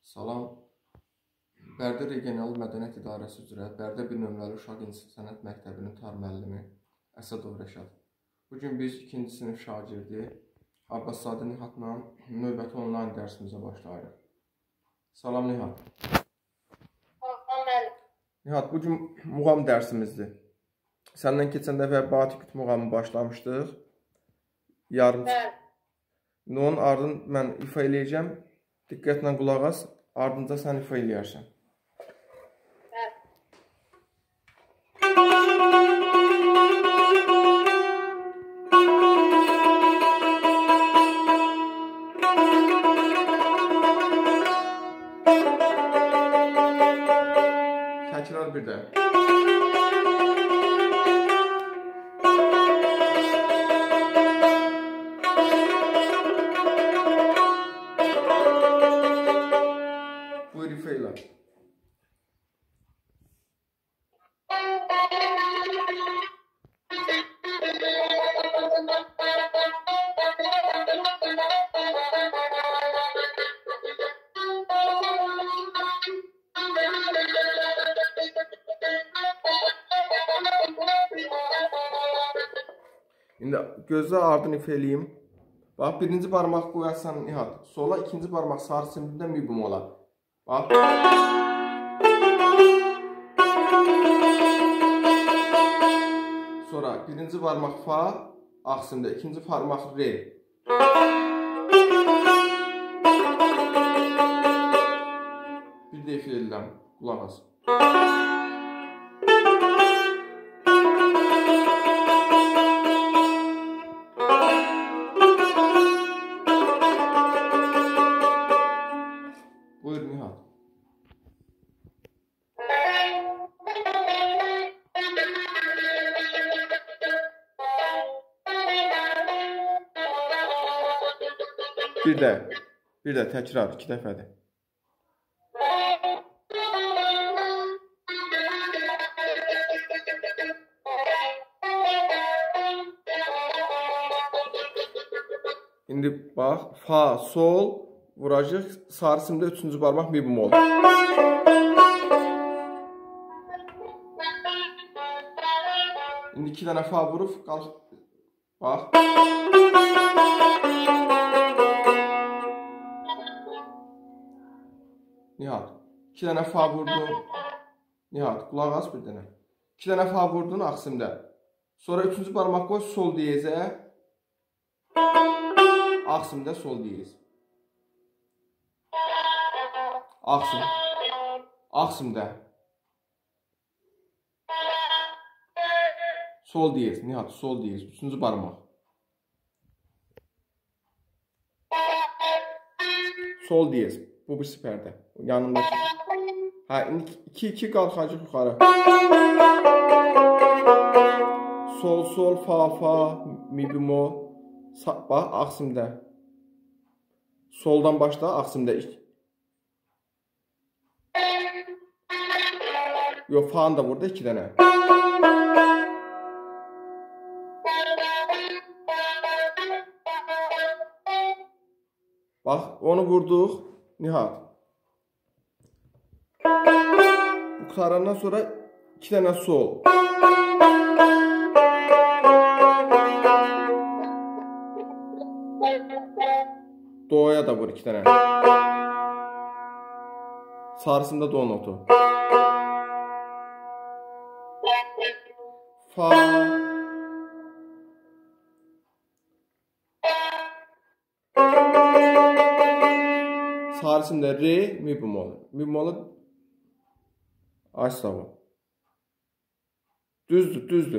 Salam. Bərdə Regional Mədəniyyət İdarəsi üzrə Bərdə 1 nömrəli Uşaq İncəsənət Məktəbinin tar müəllimi Əsədov Rəşad. Bugün biz 2-ci sinif şagirdi Abbaszadə Nihatla növbəti onlayn dərsimizə başlayırıq. Salam Nihat. Salam. Nihat, bugün muğam dərsimizdir. Səndən keçən dəfə Batiküt muğamı başlamışdıq. Yarım. Onun ardın mən ifa eləyəcəm. Diqqətlə qulaq as, ardınca sən ifa eləyərsən. Təkrar bir də. Buyur ifa elə. İndi gözlə ardını ifa eləyim. Bax, birinci barmaq qoyarsan Nihat. Sola, ikinci barmaq sarı simbolda mübüm olar. Bax. Sonra birinci barmaq fa, axsında, ikinci barmaq re. Bir də ifa edirəm, qulaq as. Buyur Nihat. Bir də təkrar, 2 dəfədir. İndi bax, fa, sol vuracaq, sarı simdə 3-cü barmaq mi bum olur. İndi 2 dənə fa vurub, qalx, bax. Nihat, 2 dənə fa vurdun. Nihat, qulaq as bir dənə. 2 dənə fa vurdun axsimdə. Sonra 3-cü barmaq qoy, sol diyezə. Axsimdə sol diyez. Axsim. Axsimdə. Sol diyez, Nihat, sol diyez. 3-cü barmaq. Sol diyez. Bu bir sipərdə. Yanındakı. Hə, indi 2-2 qalxacaq yuxarı. Sol, sol, fa, fa, mi, bi, mo. Bax, axsimdə. Soldan başla, axsimdə. Yox, fa'nı da burada 2 dənə. Bax, onu vurduq. Nihat. Bu qutarandan sonra 2 dənə sol. Do'ya da vur 2 dənə. Sarısında do notu. Fa. Sarısında re, mi bum olur. Mi bum olur. Asla bu. Düzdür.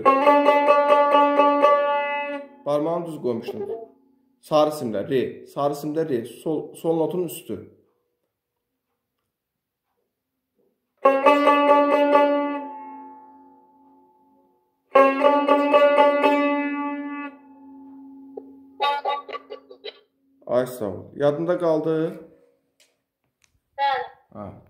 Parmağını düz qoymuşdum. Sarı simlə, re. Sarı simlə, re. Sol notun üstü. Ay sağ ol. Yadında qaldı? Bəli. Ha.